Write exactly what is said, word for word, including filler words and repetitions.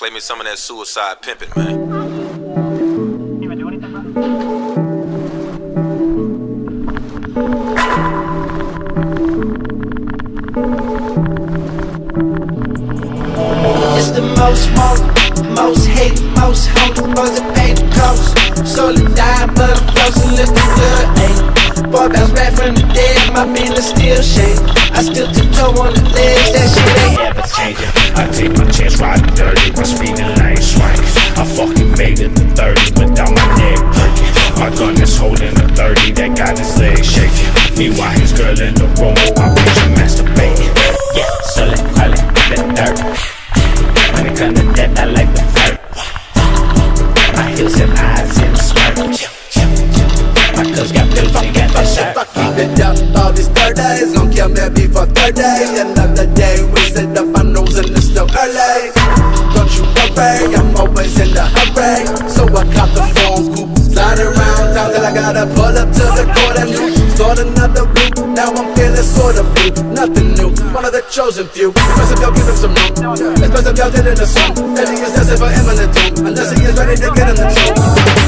Play me some of that suicide pimpin', man. You even do anything, bro? It's the most smoke, most hate, most hope, boys that pay the cost. Slowly dying, but I'm close and looking good, ayy. Boy bounce back from the dead, my feelings still shake. I still tiptoe on the ledge, that shit ain't ever changing. I take my chance riding dirty, my speeding lane swing. I fucking made it to thirty without my neck breaking. My gun is holding a thirty that got his legs shaking. Meanwhile his girl in the room, my bitch masturbating. Yeah, so let call it that dirt. When it comes to death, I like the flirt. My heels have eyes in the skirt. My cuz got bills, she got that shirt. If I keep it up all these third days, gon' kill me before third day. Another day, wasted up my nose and it's still early. Don't you worry, I'm always in the hurry. So I caught the phone, coupe, slide around town till I gotta pull up to the court and loot. Start another route, now I'm feeling sort of blue. Nothing new, one of the chosen few. Expressive, y'all give him some room. Expressive, y'all did in the song. That he is destined for imminent doom, unless he is ready to get in the tomb.